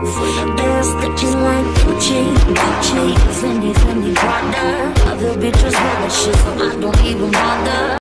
They're sticking like Gucci, Fendi, Prada. Other bitches wear that shit, so I don't even bother.